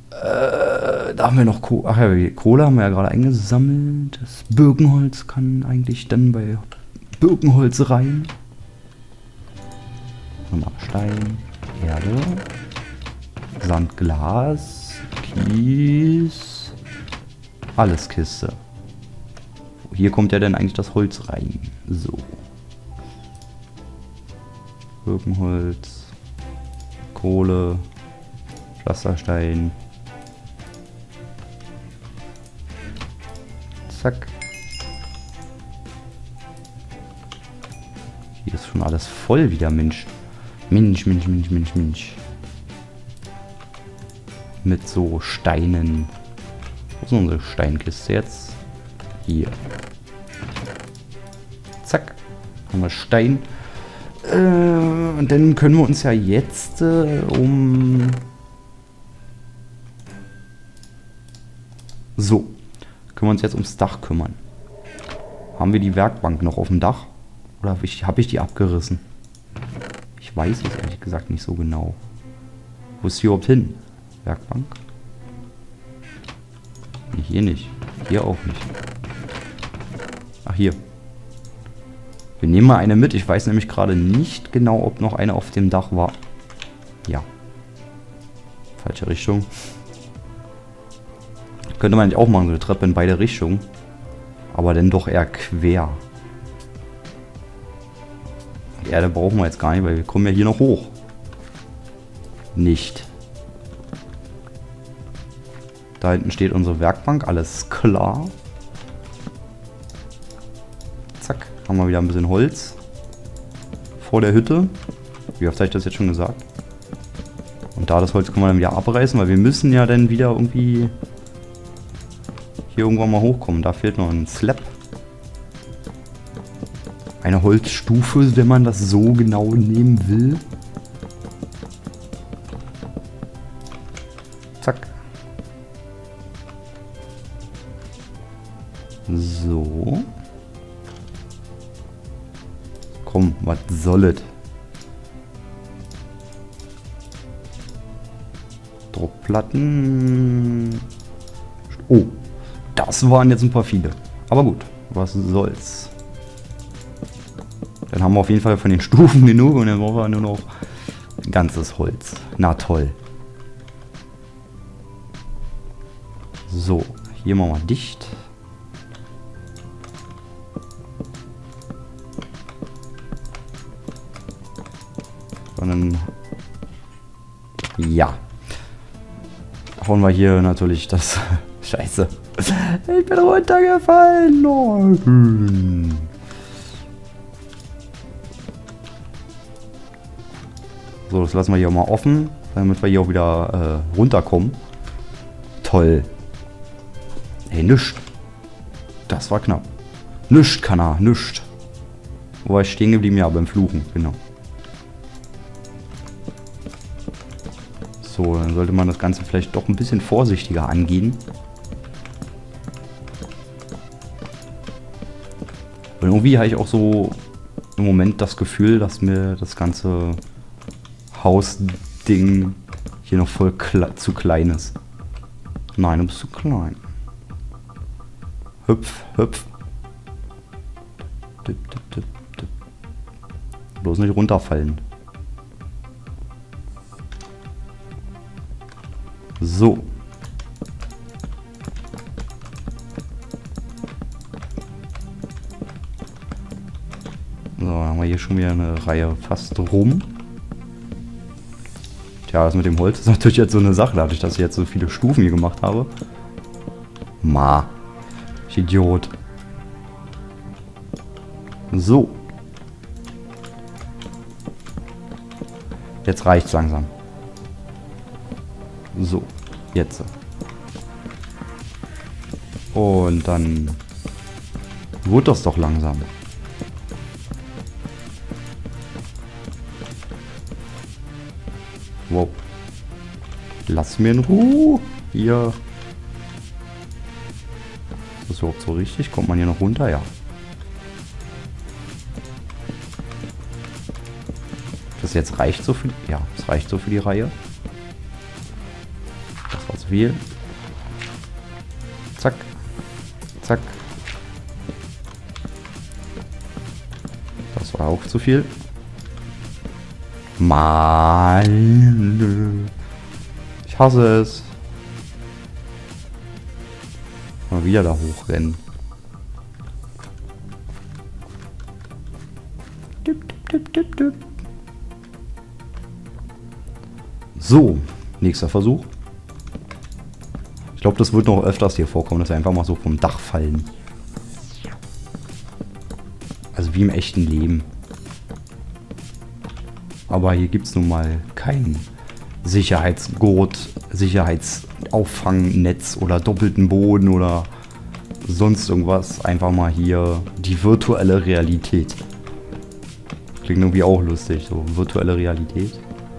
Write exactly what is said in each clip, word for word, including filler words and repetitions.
Äh, da haben wir noch Kohle. Ach ja, die Kohle haben wir ja gerade eingesammelt. Das Birkenholz kann eigentlich dann bei Birkenholz rein. Nochmal Stein, Erde, Sand, Glas, Kies, alles Kiste. Hier kommt ja dann eigentlich das Holz rein. So. Birkenholz, Kohle, Pflasterstein. Zack. Hier ist schon alles voll wieder, Mensch. Mensch, Mensch, Mensch, Mensch, Mensch. Mit so Steinen. Wo ist unsere Steinkiste jetzt? Hier. Zack. Haben wir Stein. Äh, und dann können wir uns ja jetzt äh, um... So. Können wir uns jetzt ums Dach kümmern. Haben wir die Werkbank noch auf dem Dach? Oder habe ich, hab ich die abgerissen? Ich weiß es ehrlich gesagt nicht so genau. Wo ist die überhaupt hin? Werkbank? Nee, hier nicht. Hier auch nicht. Ach, hier. Wir nehmen mal eine mit. Ich weiß nämlich gerade nicht genau, ob noch eine auf dem Dach war. Ja. Falsche Richtung. Könnte man eigentlich auch machen, so eine Treppe in beide Richtungen. Aber dann doch eher quer. Die Erde brauchen wir jetzt gar nicht, weil wir kommen ja hier noch hoch. Nicht. Da hinten steht unsere Werkbank, alles klar. Zack, haben wir wieder ein bisschen Holz. Vor der Hütte. Wie oft habe ich das jetzt schon gesagt? Und da das Holz können wir dann wieder abreißen, weil wir müssen ja dann wieder irgendwie hier irgendwann mal hochkommen. Da fehlt noch ein Slab. Eine Holzstufe, wenn man das so genau nehmen will. Zack. So. Komm, was soll es? Druckplatten. Oh, das waren jetzt ein paar viele. Aber gut, was soll's. Dann haben wir auf jeden Fall von den Stufen genug und dann brauchen wir nur noch ganzes Holz. Na toll. So, hier machen wir dicht. Und dann... Ja. Hauen wir hier natürlich das... Scheiße. Ich bin runtergefallen. Nein. So, das lassen wir hier mal offen, damit wir hier auch wieder äh, runterkommen. Toll. Hey, nischt. Das war knapp. Nischt kann er, nischt. Wo war ich stehen geblieben? Ja, beim Fluchen, genau. So, dann sollte man das Ganze vielleicht doch ein bisschen vorsichtiger angehen. Und irgendwie habe ich auch so im Moment das Gefühl, dass mir das ganze Hausding hier noch voll kle zu klein ist. Nein, du bist zu klein. Hüpf, hüpf. Dip, dip, dip, dip. Bloß nicht runterfallen. So. So, dann haben wir hier schon wieder eine Reihe fast rum. Tja, das mit dem Holz ist natürlich jetzt so eine Sache, dadurch, dass ich jetzt so viele Stufen hier gemacht habe. Ma. Ich Idiot. So. Jetzt reicht's langsam. So. Jetzt. Und dann wird das doch langsam. Wow. Lass mir in Ruhe. Hier. Ist das überhaupt so richtig? Kommt man hier noch runter? Ja. Das jetzt reicht so für... Ja, das reicht so für die Reihe. Das war zu viel. Zack. Zack. Das war auch zu viel. Mann. Ich hasse es. Mal wieder da hochrennen. So, nächster Versuch. Ich glaube, das wird noch öfters hier vorkommen, dass wir einfach mal so vom Dach fallen. Also wie im echten Leben. Aber hier gibt es nun mal keinen Sicherheitsgurt, Sicherheitsauffangnetz oder doppelten Boden oder sonst irgendwas. Einfach mal hier die virtuelle Realität. Klingt irgendwie auch lustig, so virtuelle Realität.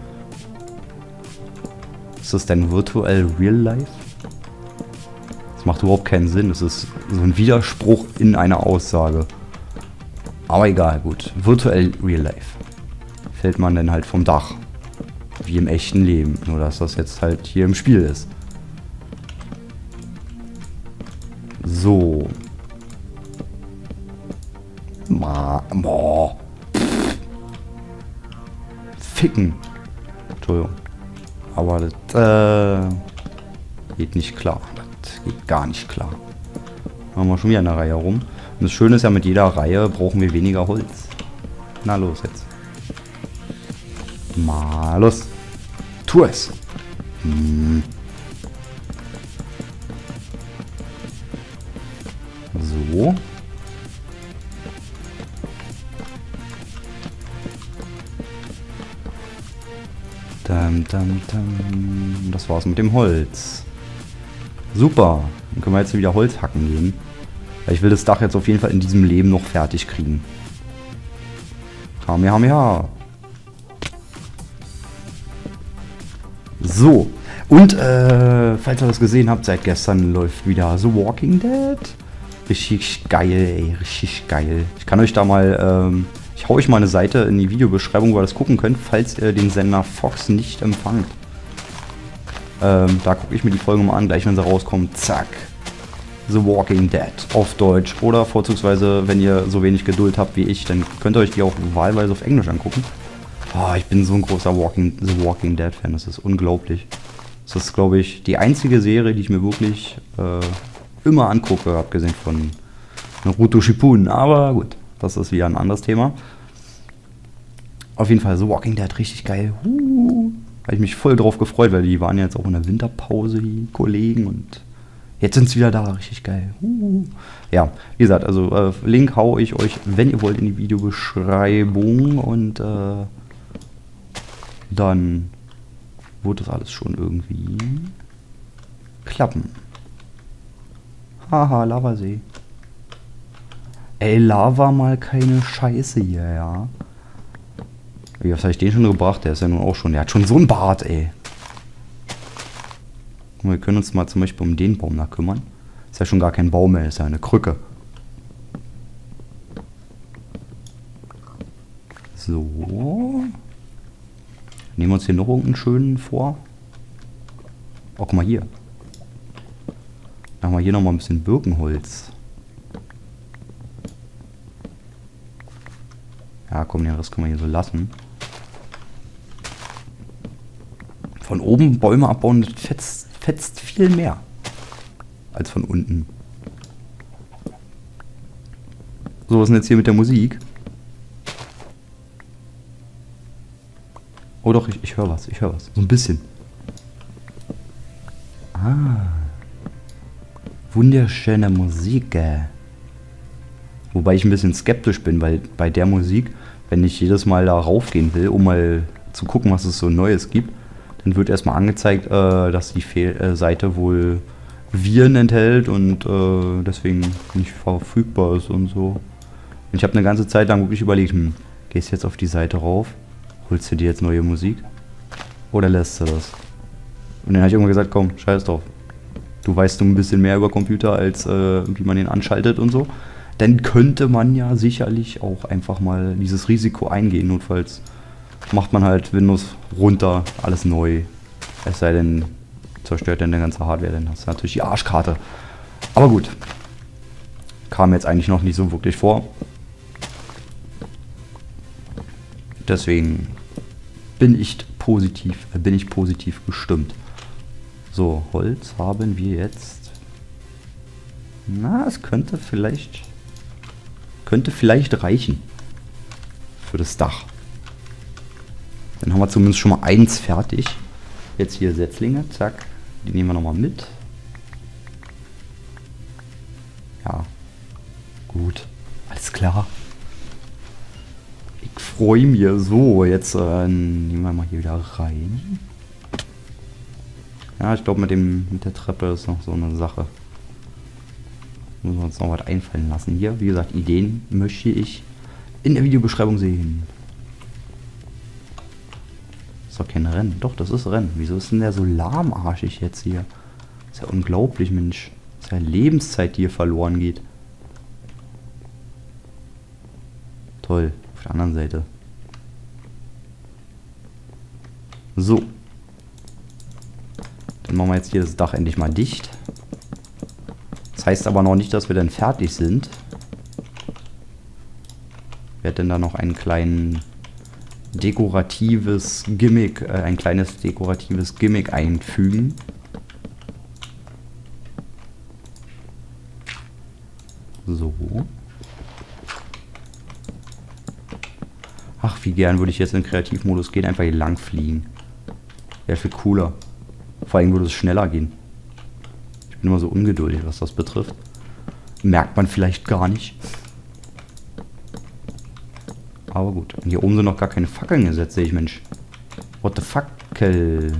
Ist das denn virtuell real life? Das macht überhaupt keinen Sinn. Das ist so ein Widerspruch in einer Aussage. Aber egal, gut. Virtuell real life. Fällt man dann halt vom Dach. Wie im echten Leben. Nur dass das jetzt halt hier im Spiel ist. So. Ma. Boah. Ficken. Entschuldigung. Aber das äh, geht nicht klar. Das geht gar nicht klar. Machen wir schon wieder eine Reihe rum. Und das Schöne ist ja, mit jeder Reihe brauchen wir weniger Holz. Na los jetzt. Mal los. Tu es. Hm. So. Dum, dum, dum. Das war's mit dem Holz. Super. Dann können wir jetzt wieder Holz hacken gehen. Weil ich will das Dach jetzt auf jeden Fall in diesem Leben noch fertig kriegen. Kamehameha. So. Und, äh, falls ihr das gesehen habt, seit gestern läuft wieder The Walking Dead. Richtig geil, ey. Richtig geil. Ich kann euch da mal, ähm, ich hau euch mal eine Seite in die Videobeschreibung, wo ihr das gucken könnt, falls ihr den Sender Fox nicht empfangt. Ähm, da gucke ich mir die Folge mal an, gleich wenn sie rauskommt. Zack. The Walking Dead auf Deutsch. Oder vorzugsweise, wenn ihr so wenig Geduld habt wie ich, dann könnt ihr euch die auch wahlweise auf Englisch angucken. Oh, ich bin so ein großer Walking, The Walking Dead Fan, das ist unglaublich. Das ist, glaube ich, die einzige Serie, die ich mir wirklich äh, immer angucke, abgesehen von Naruto Shippuden. Aber gut, das ist wieder ein anderes Thema. Auf jeden Fall The Walking Dead, richtig geil. Uh, habe ich mich voll drauf gefreut, weil die waren ja jetzt auch in der Winterpause, die Kollegen, und jetzt sind sie wieder da, richtig geil. Uh. Ja, wie gesagt, also äh, Link hau ich euch, wenn ihr wollt, in die Videobeschreibung, und äh, dann wird das alles schon irgendwie klappen. Haha, Lavasee. Ey, Lava mal keine Scheiße hier, ja. Wie, was habe ich den schon gebracht? Der ist ja nun auch schon, der hat schon so einen Bart, ey. Wir können uns mal zum Beispiel um den Baum da kümmern. Ist ja schon gar kein Baum mehr, ist ja eine Krücke. So. Nehmen wir uns hier noch irgendeinen schönen vor. Oh, guck mal hier. Machen wir hier nochmal ein bisschen Birkenholz. Ja, komm, den Rest können wir hier so lassen. Von oben Bäume abbauen, das fetzt, fetzt viel mehr als von unten. So, was ist denn jetzt hier mit der Musik? Oh doch, ich, ich höre was, ich höre was. So ein bisschen. Ah. Wunderschöne Musik. Äh. Wobei ich ein bisschen skeptisch bin, weil bei der Musik, wenn ich jedes Mal da raufgehen will, um mal zu gucken, was es so Neues gibt, dann wird erstmal angezeigt, äh, dass die Fe äh, Seite wohl Viren enthält und äh, deswegen nicht verfügbar ist und so. Und ich habe eine ganze Zeit lang wirklich überlegt, hm, gehst du jetzt auf die Seite rauf, holst du dir jetzt neue Musik oder lässt du das? Und dann habe ich irgendwann gesagt, komm, scheiß drauf. Du weißt ein bisschen mehr über Computer, als äh, wie man den anschaltet und so. Dann könnte man ja sicherlich auch einfach mal dieses Risiko eingehen. Notfalls macht man halt Windows runter, alles neu. Es sei denn, zerstört deine ganze Hardware, dann hast du natürlich die Arschkarte. Aber gut. Kam jetzt eigentlich noch nicht so wirklich vor. Deswegen bin ich positiv, äh, bin ich positiv gestimmt. So, Holz haben wir jetzt. Na, es könnte vielleicht könnte vielleicht reichen für das Dach. Dann haben wir zumindest schon mal eins fertig. Jetzt hier Setzlinge, zack. Die nehmen wir nochmal mit. Ja, gut, alles klar. Ich freue mich so. Jetzt äh, nehmen wir mal hier wieder rein. Ja, ich glaube mit dem mit der Treppe ist noch so eine Sache. Müssen wir uns noch was einfallen lassen. Hier, wie gesagt, Ideen möchte ich in der Videobeschreibung sehen. Ist doch kein Rennen. Doch, das ist Rennen. Wieso ist denn der so lahmarschig jetzt hier? Ist ja unglaublich, Mensch. Ist ja Lebenszeit, die hier verloren geht. Toll. Auf der anderen Seite. So. Dann machen wir jetzt hier das Dach endlich mal dicht. Das heißt aber noch nicht, dass wir dann fertig sind. Ich werde dann da noch einen kleinen dekoratives Gimmick, äh, ein kleines dekoratives Gimmick einfügen. So. Ach, wie gern würde ich jetzt in Kreativmodus gehen, einfach hier lang fliegen. Wäre viel cooler. Vor allem würde es schneller gehen. Ich bin immer so ungeduldig, was das betrifft. Merkt man vielleicht gar nicht. Aber gut. Und hier oben sind noch gar keine Fackeln gesetzt, sehe ich, Mensch. What the Fackel?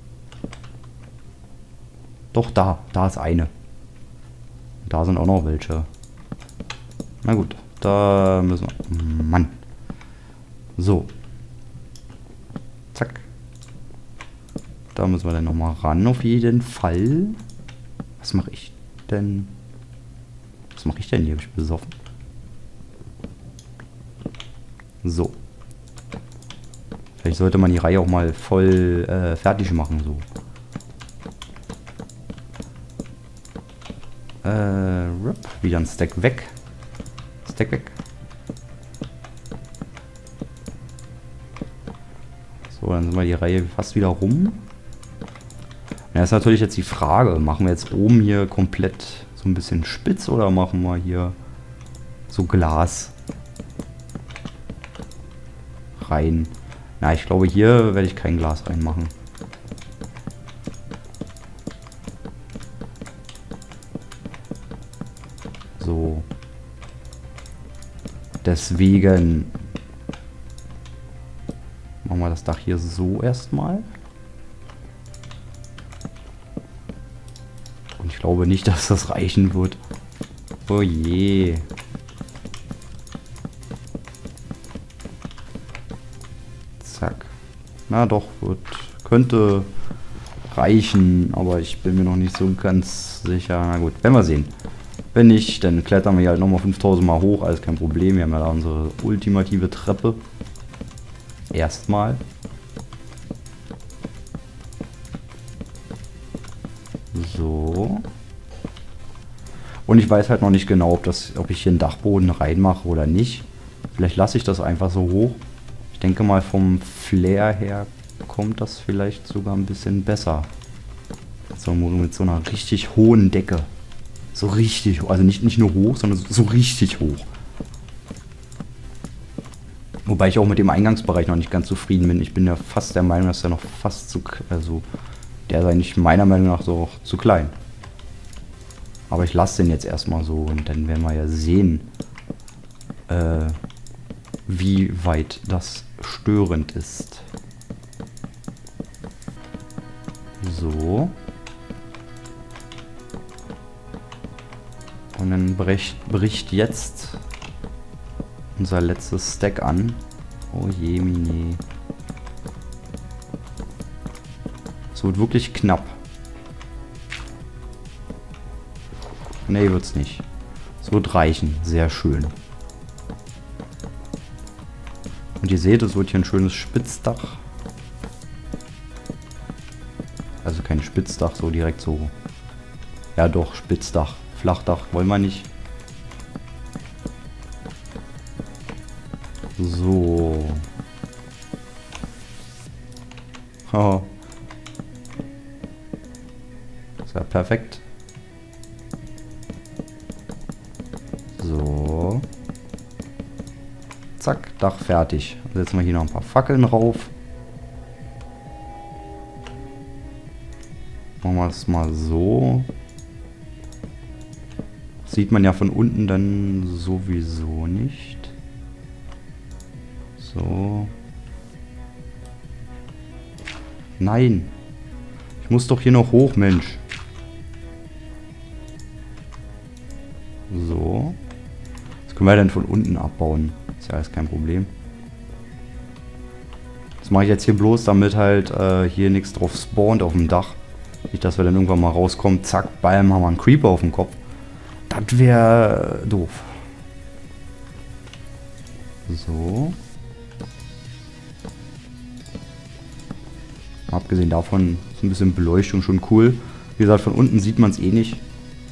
Doch, da. Da ist eine. Da sind auch noch welche. Na gut. Da müssen wir... Mann. So. Zack. Da müssen wir dann nochmal ran, auf jeden Fall. Was mache ich denn? Was mache ich denn hier? Hab ich besoffen? So. Vielleicht sollte man die Reihe auch mal voll äh, fertig machen, so. Äh, wieder ein Stack weg. Stack weg. So, dann sind wir die Reihe fast wieder rum. Ja, ist natürlich jetzt die Frage, machen wir jetzt oben hier komplett so ein bisschen spitz oder machen wir hier so Glas rein? Na, ich glaube, hier werde ich kein Glas reinmachen. So. Deswegen machen wir das Dach hier so erstmal. Und ich glaube nicht, dass das reichen wird. Oh je. Zack. Na doch, wird, könnte reichen, aber ich bin mir noch nicht so ganz sicher. Na gut, werden wir sehen. Wenn nicht, dann klettern wir halt nochmal fünftausend Mal hoch, alles kein Problem. Wir haben ja da unsere ultimative Treppe. Erstmal. So. Und ich weiß halt noch nicht genau, ob, das, ob ich hier einen Dachboden reinmache oder nicht. Vielleicht lasse ich das einfach so hoch. Ich denke mal, vom Flair her kommt das vielleicht sogar ein bisschen besser. So mit so einer richtig hohen Decke. So richtig hoch. Also nicht, nicht nur hoch, sondern so, so richtig hoch. Wobei ich auch mit dem Eingangsbereich noch nicht ganz zufrieden bin. Ich bin ja fast der Meinung, dass er noch fast zu... Also, der ist eigentlich meiner Meinung nach so zu klein. Aber ich lasse den jetzt erstmal so und dann werden wir ja sehen, äh, wie weit das störend ist. So. Und dann bricht, bricht jetzt unser letztes Stack an. Oh je, mini. Es wird wirklich knapp. Nee, wird's nicht. Es wird reichen. Sehr schön. Und ihr seht, es wird hier ein schönes Spitzdach. Also kein kein Spitzdach, so direkt so. Ja doch, Spitzdach. Flachdach wollen wir nicht. So. Oh. Ist ja perfekt. So. Zack, Dach fertig. Setzen wir hier noch ein paar Fackeln rauf. Machen wir das mal so. Sieht man ja von unten dann sowieso nicht. So. Nein. Ich muss doch hier noch hoch, Mensch. So. Das können wir dann von unten abbauen. Ist ja alles kein Problem. Das mache ich jetzt hier bloß, damit halt äh, hier nichts drauf spawnt auf dem Dach. Nicht, dass wir dann irgendwann mal rauskommen. Zack, bam, haben wir einen Creeper auf dem Kopf. Das wäre doof. So. Abgesehen davon ist ein bisschen Beleuchtung schon cool. Wie gesagt, von unten sieht man es eh nicht.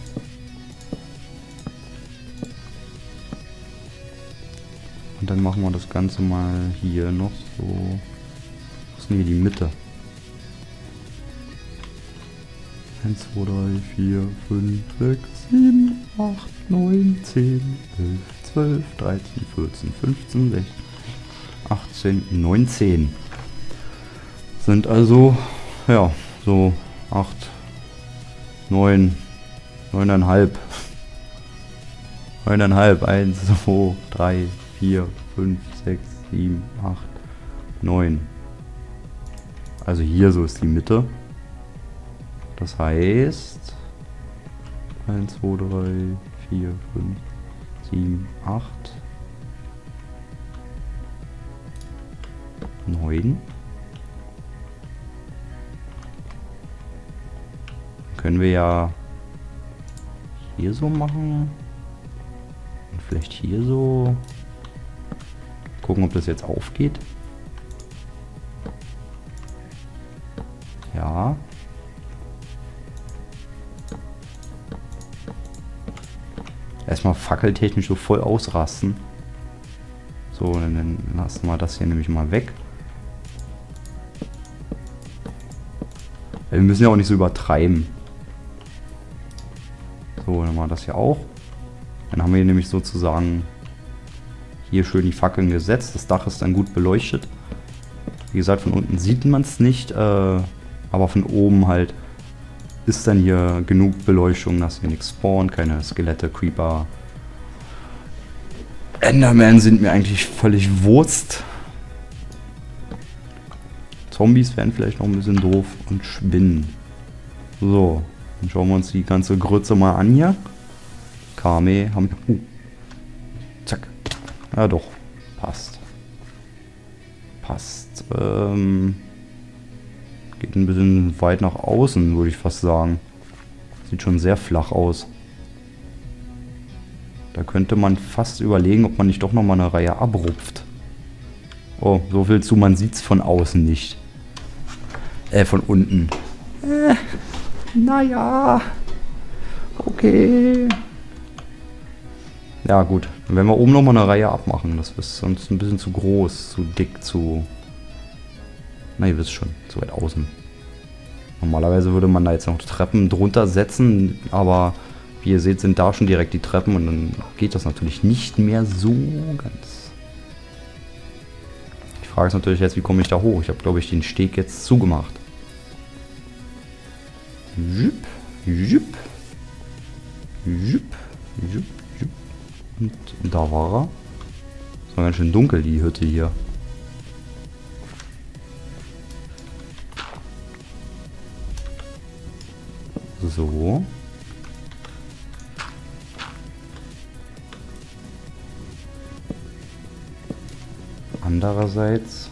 Und dann machen wir das Ganze mal hier noch so. Was ist denn hier die Mitte? eins, zwei, drei, vier, fünf, sechs, sieben, acht, neun, zehn, elf, zwölf, dreizehn, vierzehn, fünfzehn, sechzehn, achtzehn, neunzehn. Sind also, ja, so acht, neun, neuneinhalb. neuneinhalb, eins, zwei, drei, vier, fünf, sechs, sieben, acht, neun. Also hier so ist die Mitte. Das heißt eins, zwei, drei, vier, fünf, sieben, acht, neun. Können wir ja hier so machen. Und vielleicht hier so. Gucken, ob das jetzt aufgeht. Ja. Erstmal fackeltechnisch so voll ausrasten. So, dann lassen wir das hier nämlich mal weg. Wir müssen ja auch nicht so übertreiben. So, dann machen wir das hier auch. Dann haben wir hier nämlich sozusagen hier schön die Fackeln gesetzt. Das Dach ist dann gut beleuchtet. Wie gesagt, von unten sieht man es nicht, äh, aber von oben halt ist dann hier genug Beleuchtung, dass hier nichts spawnt, keine Skelette, Creeper. Enderman sind mir eigentlich völlig Wurst. Zombies wären vielleicht noch ein bisschen doof und Spinnen. So, dann schauen wir uns die ganze Grütze mal an hier. Kame haben wir. Uh, zack. Ja doch, passt. Passt. Ähm, geht ein bisschen weit nach außen, würde ich fast sagen. Sieht schon sehr flach aus. Da könnte man fast überlegen, ob man nicht doch nochmal eine Reihe abrupft. Oh, so viel zu, man sieht es von außen nicht. Äh, von unten. Äh, naja. Okay. Ja gut, dann werden wir oben nochmal eine Reihe abmachen. Das ist sonst ein bisschen zu groß, zu dick, zu... Na, ihr wisst schon, zu weit außen. Normalerweise würde man da jetzt noch Treppen drunter setzen, aber wie ihr seht, sind da schon direkt die Treppen und dann geht das natürlich nicht mehr so ganz. Die Frage ist natürlich jetzt, wie komme ich da hoch? Ich habe, glaube ich, den Steg jetzt zugemacht. Jupp, jupp, jupp, jupp, jupp. Und da war er. Es war ganz schön dunkel, die Hütte hier. So. Andererseits